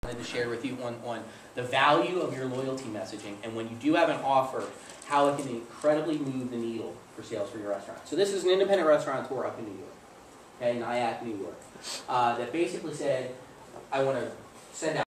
wanted to share with you on the value of your loyalty messaging, and when you do have an offer, how it can incredibly move the needle for sales for your restaurant. So this is an independent restaurateur up in New York, okay, Nyack, New York, that basically said, I want to send out